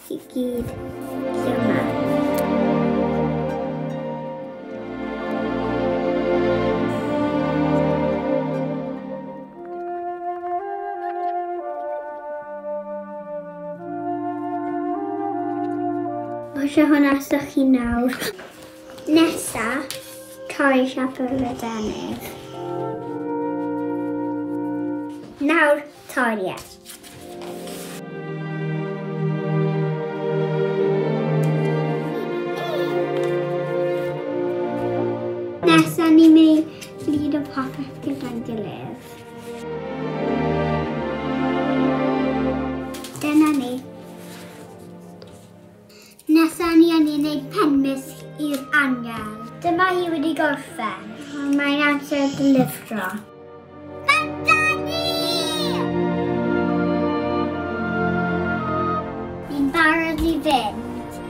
i gyd lle yma. Osio hwnna sy'ch chi nawr. Nesa, torri siapr y denydd. Nawr, toriad. Nesa, ni'n mynd lid o popeth gyda'n gilydd. Dyna ni. Nesa ni yn unig penmys i'r angel. Dyma hi wedi gorffen. Mae'n amser delifro. Ni'n barod i fynd.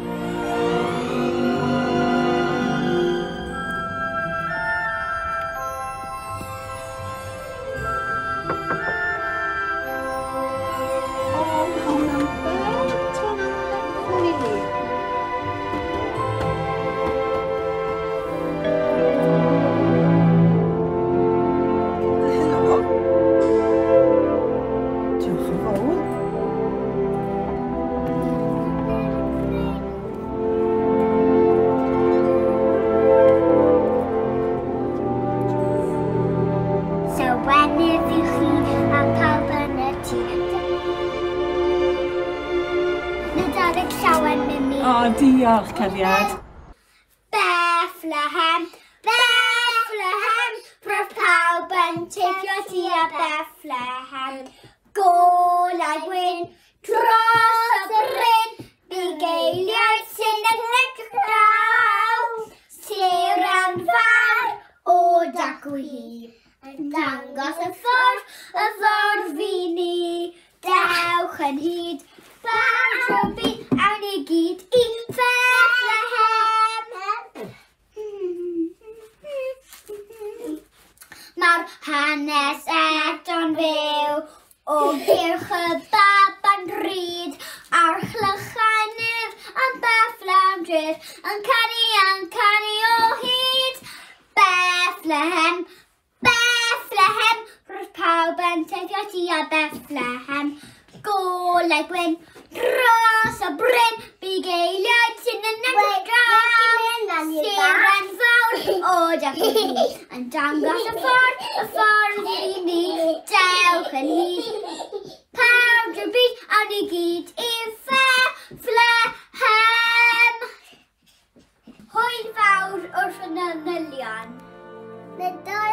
O, diolch, Cariad. Bethlehem, Bethlehem, roedd pawb yn teithio tua Bethlehem. Golau gwyn dros y bryn, bugeiliaid sy'n edrych sir anfar o dacw hi. Yn dangos y ffordd fi ni, dewch yn hyd, bawb o byd, awn ni gyd i Bethlehem. Mae'r hanes eto'n fyw o gyrch y baban ryd a'r chlychanydd yn Bethlehem dref yn canu o hyd. Bethlehem, Bethlehem, roedd pawb yn teithio tua Bethlehem. Golau gwyn dros y bryn, bugeiliaid sy'n yn edrych sir enfawr o dacw hi. Yn dangos y ffordd i ni, dewch yn hyd. Pawb drwy'r byd, awn ni gyd i Bethlehem. Hwyl fawr wrth y manylion.